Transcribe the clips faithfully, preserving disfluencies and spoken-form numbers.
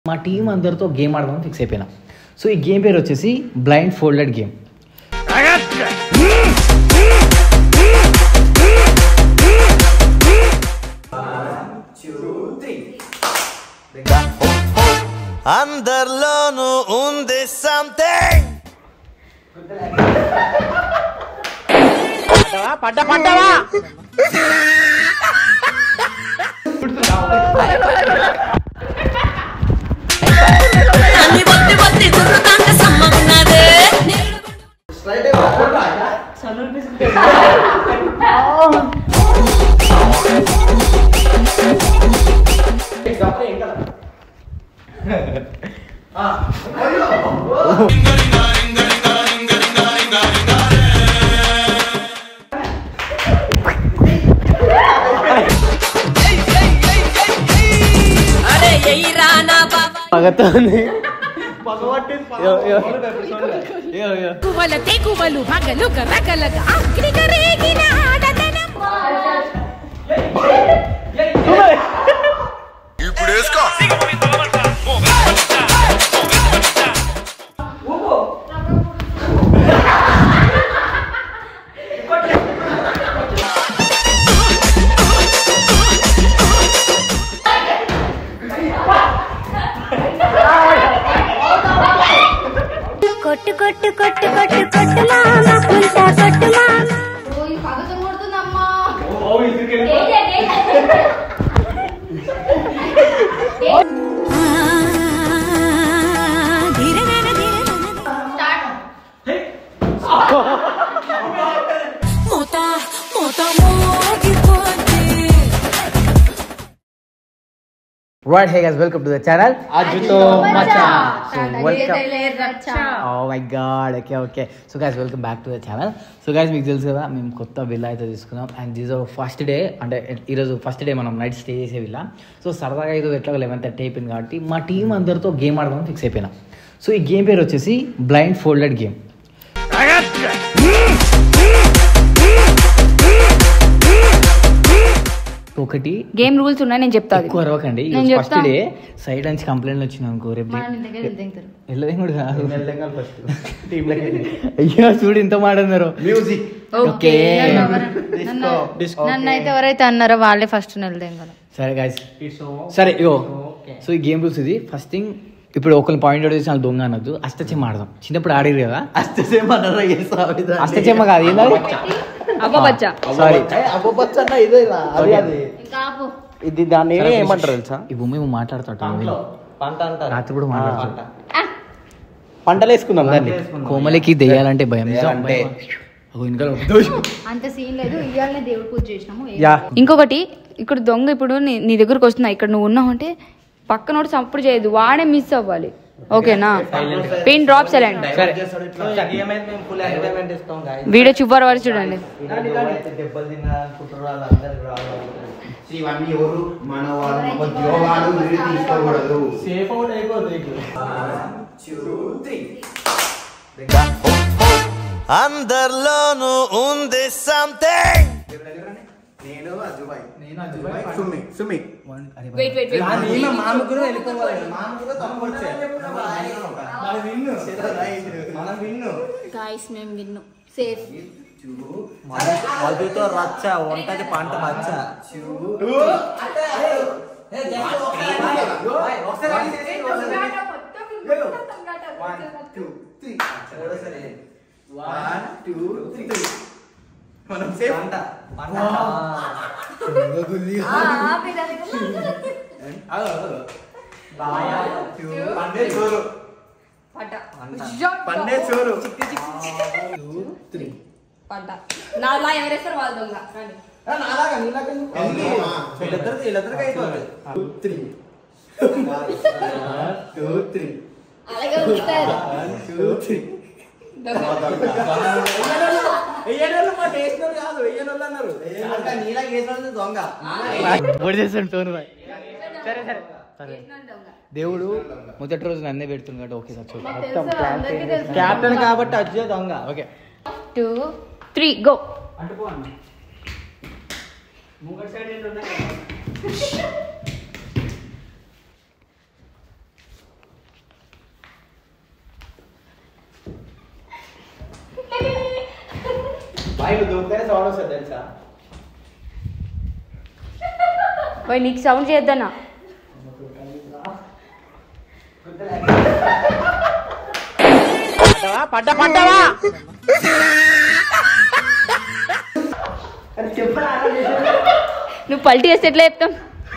మా టీం అందరితో గేమ్ ఆడదామని ఫిక్స్ అయిపోయినా. సో ఈ గేమ్ పేరు వచ్చేసి బ్లైండ్ ఫోల్డెడ్ గేమ్. అందరిలోనూ ఉంది సంథింగ్. పడ్డా పడ్డావా ఇప్పుడు వేసుకో. కొట్టు కొట్టు కొట్టు కొట్టు కొట్టు మామ పుల్టా కొట్టు మామ. ఓ ఈ పగతో కొడుతుందమ్మా. ఓ ఇదికే ధీరన ధీరన స్టార్ట్. మోతా మోతా మోగి పోతే. Right, hey guys, welcome to the channel. Ajuto Macha. So welcome. Oh my god. Okay, okay. So guys, welcome back to the channel. So guys, మీకు తెలుసు కదా మేము కొత్త విల్లా అయితే తీసుకున్నాం. అండ్ దిస్ ఫస్ట్ డే అంటే ఈరోజు ఫస్ట్ డే మనం నైట్ స్టే చేసే విల్లా. సో సరదాగా ఈరోజు ఎట్లా లెవెన్ థర్టీ అయిపోయింది కాబట్టి మా టీం అందరితో గేమ్ ఆడదామని ఫిక్స్ అయిపోయినా. సో ఈ గేమ్ పేరు వచ్చేసి బ్లైండ్ ఫోల్డెడ్ గేమ్. ఒకటి గేమ్ రూల్స్ ఉన్నాయి, నేను చెప్తాను. ఎక్కువ అరవకండి. ఫస్ట్ డే సైడ్ నుంచి కంప్లైంట్ వచ్చింది అనుకో రేపు వెళ్ళదేం కూడా కాదు. అయ్యో చూడు ఇంత మాట్లాడారు. Music okay. నన్ను అయితే ఎవరైతే అన్నారో వాళ్ళే ఫస్ట్ వెళ్దాం కదా. సరే గాయ్స్, సరే ఇగో. సో ఈ గేమ్ రూల్స్ ఇది. ఫస్ట్ థింగ్, ఇప్పుడు ఒకరిని పాయింట్ అవుట్ చేసి వాళ్ళు దొంగ అనొద్దు. అష్టచెమ్మ ఆడదాం. చిన్నప్పుడు ఆడేది కదా. అష్టచెమ్మ అష్టచెమ్మ కాదు, ఏంటది? అబ్బబచ్చ. సారీ, ఇది దాన్ని ఏమంటారు తెలుసా? ఈ భూమి మాట్లాడుతాం రాత్రి కూడా మాట్లాడుతా. పంటలు వేసుకుందాం దాన్ని. కోమలికి దెయ్యాలంటే భయం. అంత సీన్ లేదు. ఇయాలనే దేవుడి పూజ చేసినాము. ఇంకొకటి, ఇక్కడ దొంగ ఇప్పుడు నీ- నీ దగ్గరకు వస్తున్నా, ఇక్కడ నువ్వు ఉన్నావు అంటే పక్కనోడు సప్పుడు చేయదు, వాడే మిస్ అవ్వాలి. ఓకేనా? Pin drop silent. వీడియో చివరి వరకు చూడండి. అందరిలోనూ ఉంది సంథింగ్. నేను అజుబాయ్ నేను అజుబాయ్ సుమి సుమి వెయిట్ వెయిట్ వెయిట్ నేను మాముకురు వెళ్ళిపోవాలి. మాముకురు తప్పు వచ్చే మనం విన్ను మనం విన్ను గైస్ మేము విన్ను. సేఫ్ మధుతో రచ్చ వంటది పంట రచ్చ. మనం సేఫ్ అంట. పండే చోరు పండే చోరు నాలా ఎవరేస్తారు వాళ్ళ దొంగ. నాలాగా నీలాగా వీళ్ళిద్దరు వీళ్ళిద్దరికి అయిపోతుంది. టూ త్రీ టూ త్రీ అలాగే ఉంటారు. టూ త్రీ వెయ్యేళ్ళు మా వేసినారు కాదు, వెయ్యేళ్ళు అన్నారు. నీలా వేసిన దొంగ. సరే సరే సరే. దేవుడు మొదటి రోజు నన్నే పెడుతున్నాడు. ఓకే సార్, క్యాప్టెన్ కాబట్టి అజ్జే దొంగ. Okay two three go. Boy దూకుతానే సౌండ్ వస్తుంది తెలుసా? పోయి నీకు సౌండ్ చేయొద్దన్నా. పడ్డా పడ్డావా? నువ్వు పల్టీ వేస్తే ఎట్లా చెప్తాం?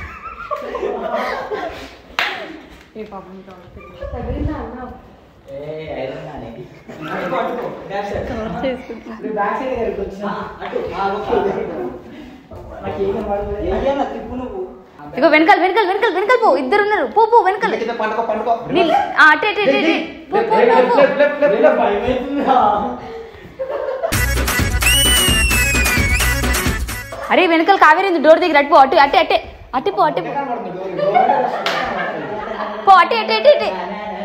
ఇగో వెనకాల వెనకాల వెనకాల వెనకాల పో. ఇద్దరు ఉన్నారు. పో పో వెనకాల. అటే అటే అటే పో పో పో. అరే వెనకాల కావేరింది డోర్ దగ్గర. అటు పో. అటు అటే అటే అటు పో. అటు పో. అటే అటే అటే అటే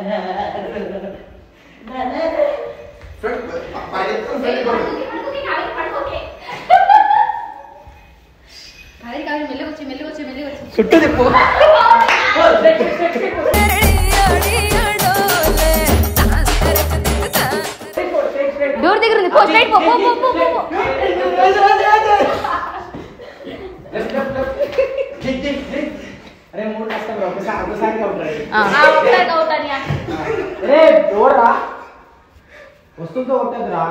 చుట్టూ తిప్పు. డోర్ దగ్గర ఉంది. పో స్ట్రైట్ పో పో పో పో పో. అరే మూడు కష్టం ఒకసారి ఒకసారి ఎవరా వస్తుందో ఉంటుందిరా.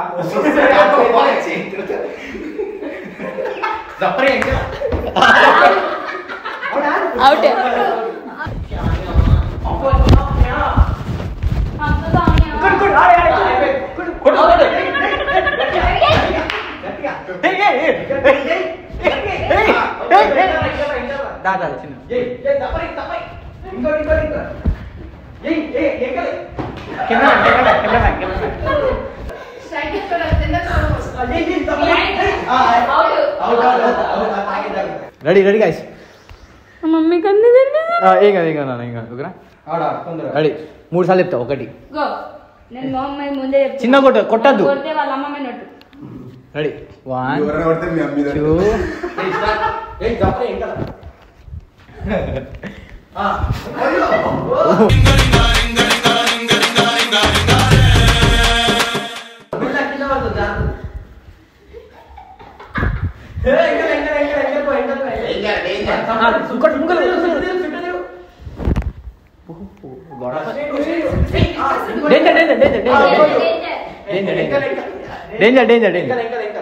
Out. Ready ready guys. Mummy కన్నా ఏం కాదు ఏం కాదు ఏం కాదు ఓకేనా? రెడీ మూడు సార్లు చెప్తా. ఒకటి నేను మా అమ్మాయి ముందే చెప్తా. చిన్న కొట్ట కొట్టద్దు. కొడితే వాళ్ళ అమ్మ నట్టు. Ready one two danger danger danger.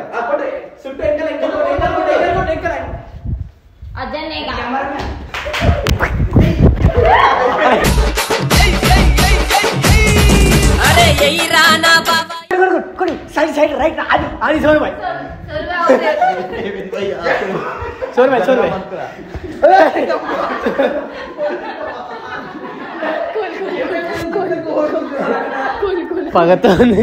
Side side right అది అది సోర్ భాయ్ సోర్ భాయ్ సోర్ భాయ్ పగతుంది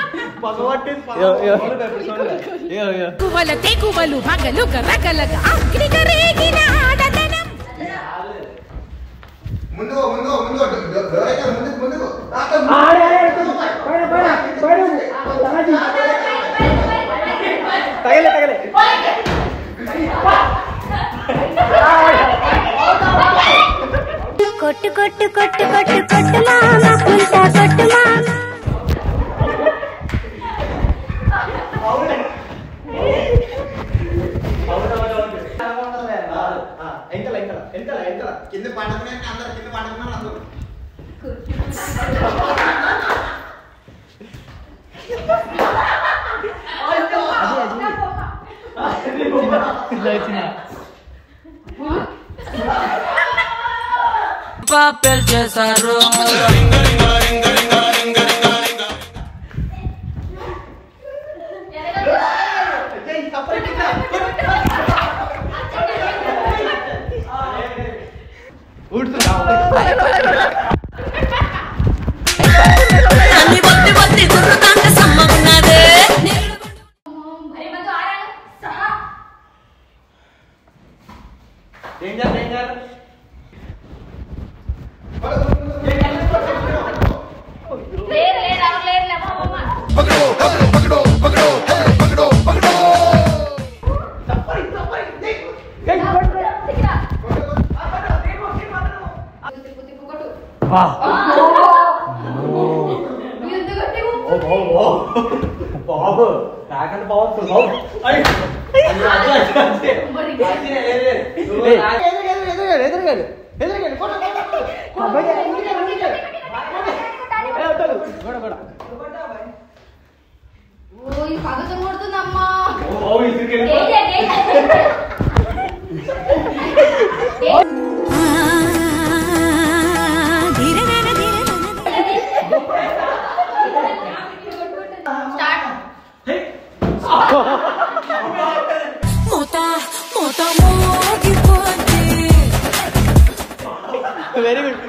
కువల తెకువలు భగలు కరకలగ అగ్ని కరేగిన ఆడదనం. ముందు ముందు ముందు డోరైతే ముందు ముందు ఆడే పడ పడ పడ తగలే తగలే కొట్టు కొట్టు కొట్టు కొట్టు కొట్టు మామ పుల్టా కొట్టు మామ. కింద పండుకునే అందరు కింద పండుకున్నారు అందరూ. పాపెల్ చేశారు. అన్ని బొత్తి బొత్తి గుర్రుతాంక సమ్మగున్నదే. Danger danger. బాబు నాకంటే పవర్ఫుల్ ఎదురుగాడు ఎదురుగాడు ఓ ఈ పగతో కొడుతుందమ్మా వెరీ గుడ్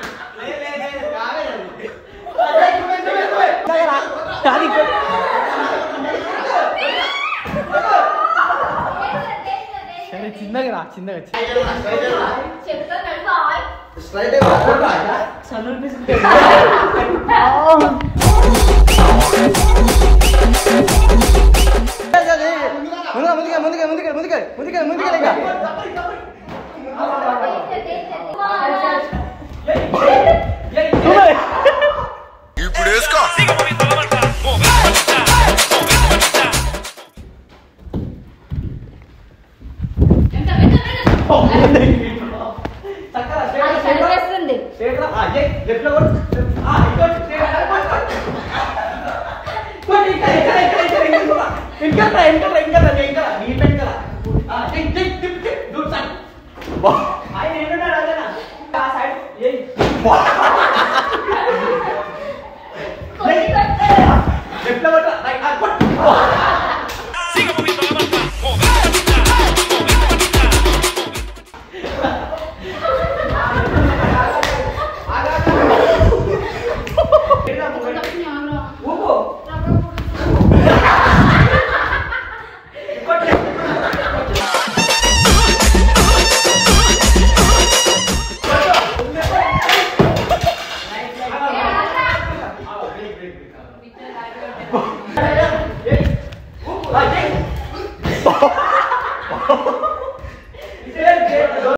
సరే చిన్నగా రా చిన్నగా ముందుగా ముందుగా ముందుగా ముందుగా ముందుగా ముందుగా లేక ఇప్పుడు వేసుకో ఇంకా ఇంకా ఇంకా ఇంకా ఆయన ఏంటన్నాడు అదేనా ఆ సైడ్